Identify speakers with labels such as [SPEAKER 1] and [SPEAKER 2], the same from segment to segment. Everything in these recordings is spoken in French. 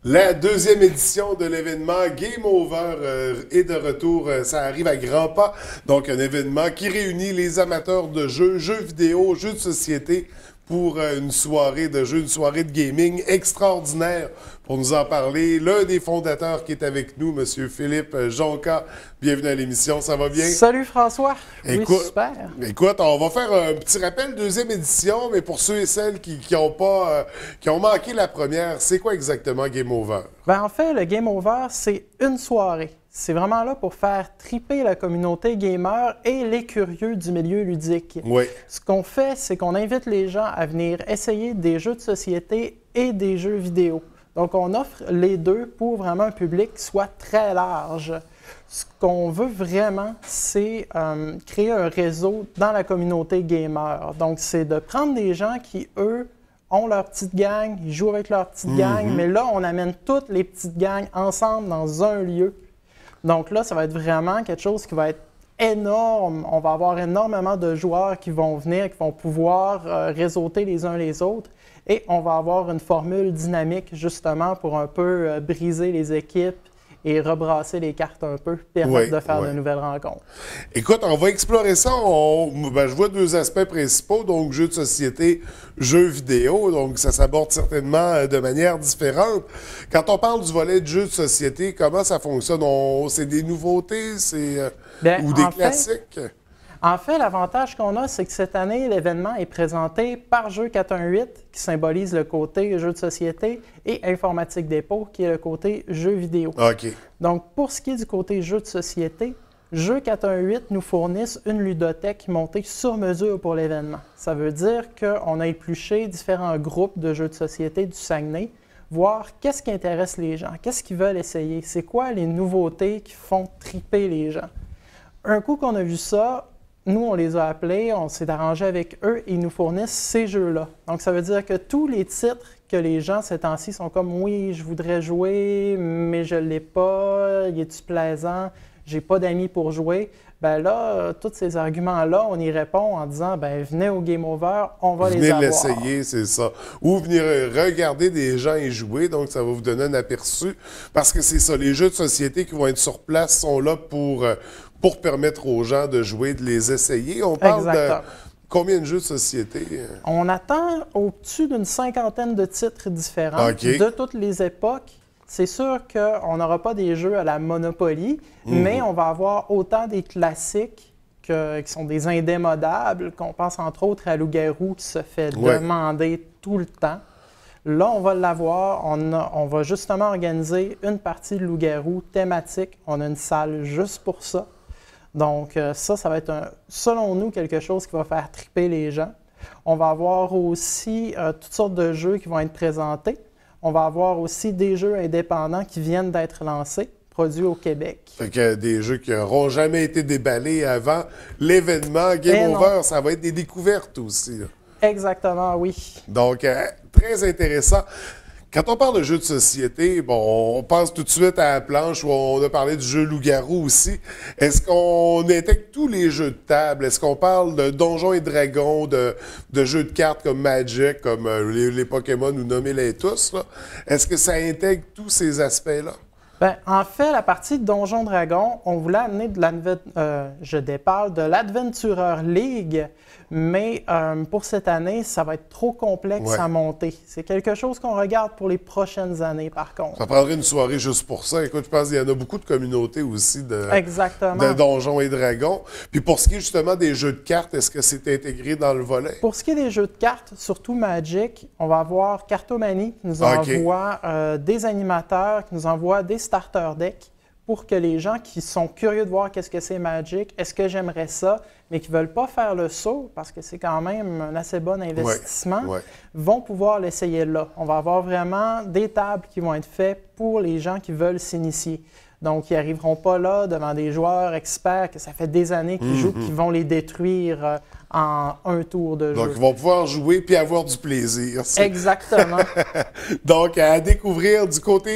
[SPEAKER 1] La deuxième édition de l'événement Game Over est de retour. Ça arrive à grands pas. Donc, un événement qui réunit les amateurs de jeux, jeux vidéo, jeux de société pour une soirée de jeux, une soirée de gaming extraordinaire. Pour nous en parler, l'un des fondateurs qui est avec nous, M. Philippe Jonca. Bienvenue à l'émission, ça va bien?
[SPEAKER 2] Salut François!
[SPEAKER 1] Écoute,
[SPEAKER 2] oui, super!
[SPEAKER 1] Écoute, on va faire un petit rappel, deuxième édition, mais pour ceux et celles qui ont manqué la première, c'est quoi exactement Game Over?
[SPEAKER 2] Ben, en fait, le Game Over, c'est une soirée. C'est vraiment là pour faire triper la communauté gamer et les curieux du milieu ludique.
[SPEAKER 1] Oui.
[SPEAKER 2] Ce qu'on fait, c'est qu'on invite les gens à venir essayer des jeux de société et des jeux vidéo. Donc, on offre les deux pour vraiment un public qui soit très large. Ce qu'on veut vraiment, c'est créer un réseau dans la communauté gamer. Donc, c'est de prendre des gens qui, eux, ont leur petite gang, ils jouent avec leur petite gang, mais là, on amène toutes les petites gangs ensemble dans un lieu. Donc là, ça va être vraiment quelque chose qui va être énorme. On va avoir énormément de joueurs qui vont venir, qui vont pouvoir réseauter les uns les autres. Et on va avoir une formule dynamique, justement, pour un peu briser les équipes et rebrasser les cartes un peu, permettre de faire de nouvelles rencontres.
[SPEAKER 1] Écoute, on va explorer ça. Je vois deux aspects principaux, donc jeux de société, jeux vidéo, donc ça s'aborde certainement de manière différente. Quand on parle du volet de jeux de société, comment ça fonctionne? C'est des nouveautés, ou des classiques?
[SPEAKER 2] En fait, l'avantage qu'on a, c'est que cette année, l'événement est présenté par Jeux 418, qui symbolise le côté jeux de société, et Informatique Dépôt, qui est le côté jeux vidéo.
[SPEAKER 1] OK.
[SPEAKER 2] Donc, pour ce qui est du côté jeux de société, Jeux 418 nous fournissent une ludothèque montée sur mesure pour l'événement. Ça veut dire qu'on a épluché différents groupes de jeux de société du Saguenay, voir qu'est-ce qui intéresse les gens, qu'est-ce qu'ils veulent essayer, c'est quoi les nouveautés qui font triper les gens. Un coup qu'on a vu ça, nous, on les a appelés, on s'est arrangé avec eux et ils nous fournissent ces jeux-là. Donc, ça veut dire que tous les titres que les gens, ces temps-ci, sont comme « Oui, je voudrais jouer, mais je ne l'ai pas, il est-tu plaisant, j'ai pas d'amis pour jouer », bien là, tous ces arguments-là, on y répond en disant « Bien, venez au Game Over, on va les avoir ».
[SPEAKER 1] Venez l'essayer, c'est ça. Ou venir regarder des gens y jouer, donc ça va vous donner un aperçu. Parce que c'est ça, les jeux de société qui vont être sur place sont là pour permettre aux gens de jouer, de les essayer. On parle de combien de jeux de société?
[SPEAKER 2] On attend au-dessus d'une cinquantaine de titres différents de toutes les époques. C'est sûr qu'on n'aura pas des jeux à la Monopoly, mais on va avoir autant des classiques qui sont des indémodables, qu'on pense entre autres à Loup-garou qui se fait demander tout le temps. Là, on va l'avoir. On va justement organiser une partie de Loup-garou thématique. On a une salle juste pour ça. Donc, ça va être, selon nous, quelque chose qui va faire triper les gens. On va avoir aussi toutes sortes de jeux qui vont être présentés. On va avoir aussi des jeux indépendants qui viennent d'être lancés, produits au Québec.
[SPEAKER 1] Fait que des jeux qui n'auront jamais été déballés avant l'événement Game Over, ça va être des découvertes aussi. Là.
[SPEAKER 2] Exactement, oui.
[SPEAKER 1] Donc, très intéressant. Quand on parle de jeux de société, bon, on pense tout de suite à la planche où on a parlé du jeu Loup-garou aussi. Est-ce qu'on intègre tous les jeux de table? Est-ce qu'on parle de Donjons et Dragons, de jeux de cartes comme Magic, comme les Pokémon ou nommez-les tous? Est-ce que ça intègre tous ces aspects-là?
[SPEAKER 2] Bien, en fait, la partie Donjons Dragons, on voulait amener de l'Adventurer League, mais pour cette année, ça va être trop complexe à monter. C'est quelque chose qu'on regarde pour les prochaines années, par contre.
[SPEAKER 1] Ça prendrait une soirée juste pour ça. Écoute, je pense qu'il y en a beaucoup de communautés aussi de Donjons et Dragons. Puis pour ce qui est justement des jeux de cartes, est-ce que c'est intégré dans le volet?
[SPEAKER 2] Pour ce qui est des jeux de cartes, surtout Magic, on va avoir Cartomanie qui nous envoie des animateurs, qui nous envoie des starter decks pour que les gens qui sont curieux de voir qu'est-ce que c'est Magic, est-ce que j'aimerais ça, mais qui ne veulent pas faire le saut, parce que c'est quand même un assez bon investissement, vont pouvoir l'essayer là. On va avoir vraiment des tables qui vont être faites pour les gens qui veulent s'initier. Donc, ils n'arriveront pas là devant des joueurs experts que ça fait des années qu'ils jouent, qui vont les détruire en un tour de jeu.
[SPEAKER 1] Donc, ils vont pouvoir jouer puis avoir du plaisir.
[SPEAKER 2] Exactement.
[SPEAKER 1] Donc, à découvrir du côté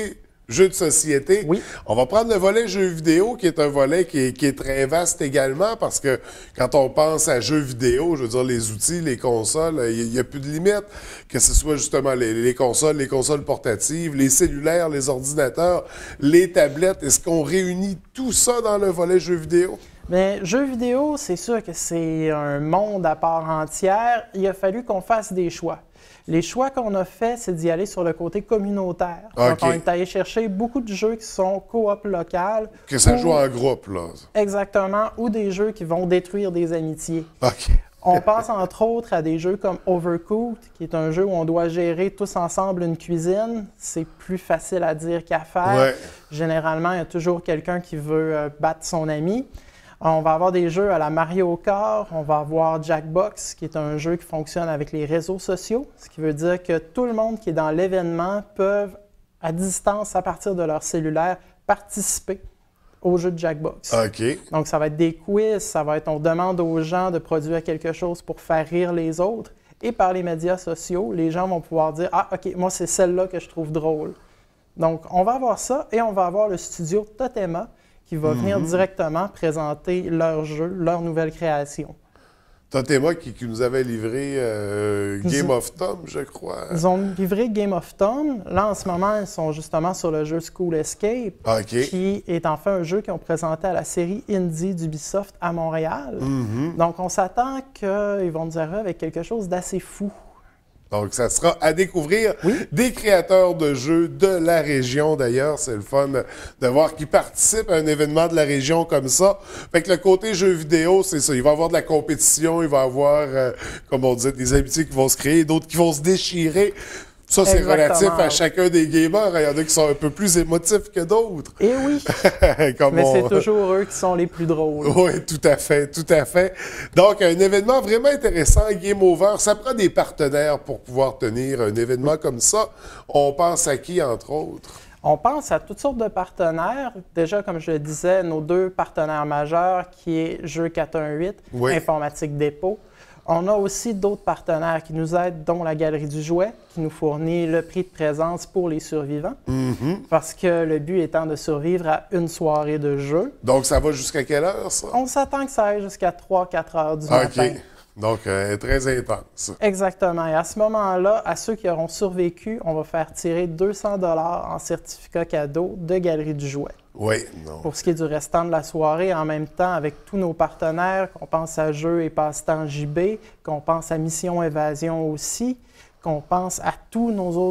[SPEAKER 1] jeux de société.
[SPEAKER 2] Oui.
[SPEAKER 1] On va prendre le volet jeux vidéo, qui est un volet qui est très vaste également, parce que quand on pense à jeux vidéo, je veux dire, les outils, les consoles, il n'y a plus de limite, que ce soit justement les consoles portatives, les cellulaires, les ordinateurs, les tablettes. Est-ce qu'on réunit tout ça dans le volet jeux vidéo?
[SPEAKER 2] Bien, jeux vidéo, c'est sûr que c'est un monde à part entière. Il a fallu qu'on fasse des choix. Les choix qu'on a faits, c'est d'y aller sur le côté communautaire.
[SPEAKER 1] Okay.
[SPEAKER 2] Donc, on est allé chercher beaucoup de jeux qui sont coop locales.
[SPEAKER 1] Que ça joue en groupe, là.
[SPEAKER 2] Exactement, ou des jeux qui vont détruire des amitiés.
[SPEAKER 1] OK.
[SPEAKER 2] On pense entre autres à des jeux comme Overcooked, qui est un jeu où on doit gérer tous ensemble une cuisine. C'est plus facile à dire qu'à faire.
[SPEAKER 1] Ouais.
[SPEAKER 2] Généralement, il y a toujours quelqu'un qui veut battre son ami. On va avoir des jeux à la Mario Kart, on va avoir Jackbox, qui est un jeu qui fonctionne avec les réseaux sociaux, ce qui veut dire que tout le monde qui est dans l'événement peut, à distance, à partir de leur cellulaire, participer au jeu de Jackbox.
[SPEAKER 1] OK.
[SPEAKER 2] Donc, ça va être des quiz, ça va être on demande aux gens de produire quelque chose pour faire rire les autres. Et par les médias sociaux, les gens vont pouvoir dire « Ah, OK, moi, c'est celle-là que je trouve drôle. » Donc, on va avoir ça et on va avoir le studio Totema, qui va venir directement présenter leur jeu, leur nouvelle création.
[SPEAKER 1] Totema qui nous avait livré Game of Tom, je crois.
[SPEAKER 2] Ils ont livré Game of Tom. Là, en ce moment, ils sont justement sur le jeu School Escape, qui est en fait un jeu qu'ils ont présenté à la série Indie d'Ubisoft à Montréal. Donc, on s'attend qu'ils vont nous arriver avec quelque chose d'assez fou.
[SPEAKER 1] Donc, ça sera à découvrir des créateurs de jeux de la région. D'ailleurs, c'est le fun de voir qu'ils participent à un événement de la région comme ça. Fait que le côté jeux vidéo, c'est ça. Il va y avoir de la compétition, il va y avoir, comme on dit, des amitiés qui vont se créer, d'autres qui vont se déchirer. Ça, c'est relatif à chacun des gamers. Il y en a qui sont un peu plus émotifs que d'autres.
[SPEAKER 2] Eh oui! Mais c'est toujours eux qui sont les plus drôles.
[SPEAKER 1] Oui, tout à fait, tout à fait. Donc, un événement vraiment intéressant, Game Over. Ça prend des partenaires pour pouvoir tenir un événement comme ça. On pense à qui, entre autres?
[SPEAKER 2] On pense à toutes sortes de partenaires. Déjà, comme je le disais, nos deux partenaires majeurs, qui est Jeux 418, Informatique Dépôt. On a aussi d'autres partenaires qui nous aident, dont la Galerie du Jouet, qui nous fournit le prix de présence pour les survivants. Parce que le but étant de survivre à une soirée de jeu.
[SPEAKER 1] Donc, ça va jusqu'à quelle heure, ça?
[SPEAKER 2] On s'attend que ça aille jusqu'à 3-4 heures du matin.
[SPEAKER 1] Donc, très intense.
[SPEAKER 2] Exactement. Et à ce moment-là, à ceux qui auront survécu, on va faire tirer 200 $ en certificat cadeau de Galerie du Jouet.
[SPEAKER 1] Oui, non.
[SPEAKER 2] Pour ce qui est du restant de la soirée, en même temps, avec tous nos partenaires, qu'on pense à Jeux et Passe-temps JB, qu'on pense à Mission Évasion aussi, qu'on pense à tous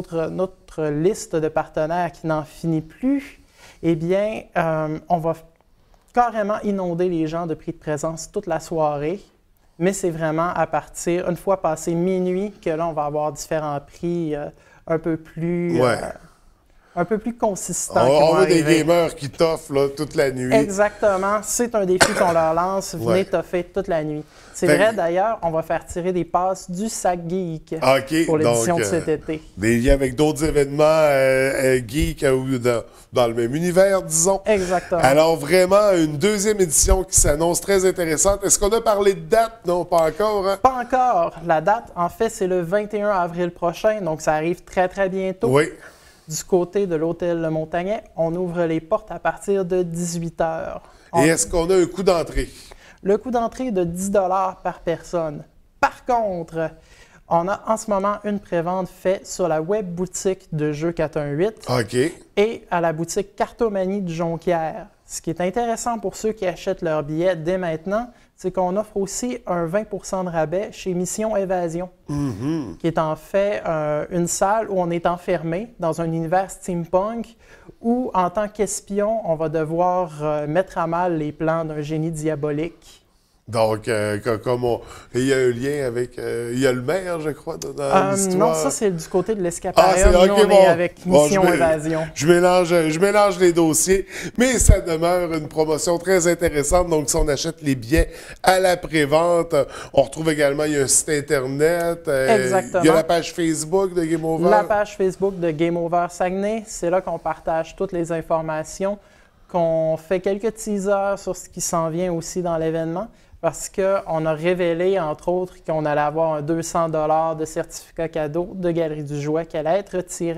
[SPEAKER 2] notre liste de partenaires qui n'en finit plus, eh bien, on va carrément inonder les gens de prix de présence toute la soirée. Mais c'est vraiment à partir, une fois passé minuit, que là, on va avoir différents prix un peu plus consistants.
[SPEAKER 1] On veut des gamers qui toffent là, toute la nuit.
[SPEAKER 2] Exactement. C'est un défi qu'on leur lance. Venez toffer toute la nuit. C'est vrai, d'ailleurs, on va faire tirer des passes du Sac Geek pour l'édition de cet été.
[SPEAKER 1] Des liens avec d'autres événements geeks ou dans le même univers, disons.
[SPEAKER 2] Exactement.
[SPEAKER 1] Alors, vraiment, une deuxième édition qui s'annonce très intéressante. Est-ce qu'on a parlé de date? Non, pas encore. Hein?
[SPEAKER 2] Pas encore. La date, en fait, c'est le 21 avril prochain, donc ça arrive très, très bientôt.
[SPEAKER 1] Oui.
[SPEAKER 2] Du côté de l'hôtel Le Montagnet, on ouvre les portes à partir de 18 h.
[SPEAKER 1] Et est-ce qu'on a un coût d'entrée?
[SPEAKER 2] Le coût d'entrée est de 10 $ par personne. Par contre, on a en ce moment une prévente faite sur la web boutique de Jeux 418 et à la boutique Cartomanie de Jonquière. Ce qui est intéressant pour ceux qui achètent leurs billets dès maintenant, c'est qu'on offre aussi un 20 % de rabais chez Mission Évasion, qui est en fait une salle où on est enfermé dans un univers steampunk où, en tant qu'espion, on va devoir mettre à mal les plans d'un génie diabolique.
[SPEAKER 1] Donc, il y a un lien avec... il y a le maire, je crois, dans l'histoire.
[SPEAKER 2] Non, ça, c'est du côté de l'Escaparium. Nous, on est avec Mission Évasion.
[SPEAKER 1] Je mélange les dossiers, mais ça demeure une promotion très intéressante. Donc, si on achète les billets à la prévente, on retrouve également, il y a un site Internet.
[SPEAKER 2] Exactement.
[SPEAKER 1] Il y a la page Facebook de Game Over.
[SPEAKER 2] La page Facebook de Game Over Saguenay. C'est là qu'on partage toutes les informations, qu'on fait quelques teasers sur ce qui s'en vient aussi dans l'événement. Parce qu'on a révélé, entre autres, qu'on allait avoir un 200 $ de certificat cadeau de Galerie du Jouet qui allait être tiré.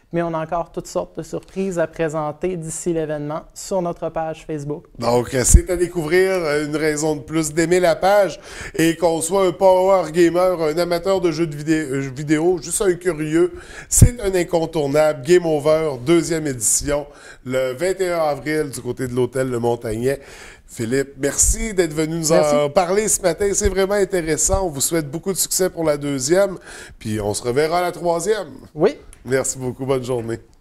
[SPEAKER 2] mais on a encore toutes sortes de surprises à présenter d'ici l'événement sur notre page Facebook.
[SPEAKER 1] Donc, c'est à découvrir, une raison de plus d'aimer la page et qu'on soit un power gamer, un amateur de jeux de vidéo, juste un curieux, c'est un incontournable. Game Over, 2e édition, le 21 avril du côté de l'hôtel Le Montagnet. Philippe, merci d'être venu nous en parler ce matin. C'est vraiment intéressant. On vous souhaite beaucoup de succès pour la 2e, puis on se reverra à la 3e.
[SPEAKER 2] Oui.
[SPEAKER 1] Merci beaucoup. Bonne journée.